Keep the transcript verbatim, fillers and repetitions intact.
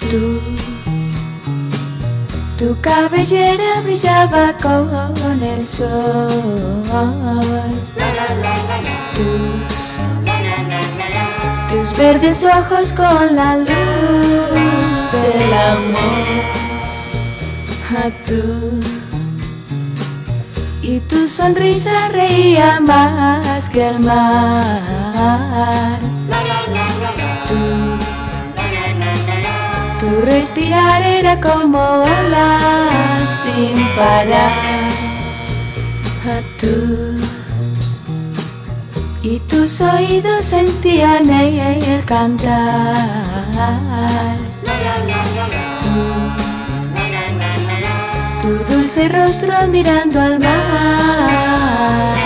Tú, tu cabellera brillaba con el sol. Tus, tus verdes ojos con la luz del amor. A tú, y tu sonrisa reía más que el mar. Tú, tu respirar era como olas sin parar. A tú, y tus oídos sentían el cantar. Tú, tu dulce rostro mirando al mar.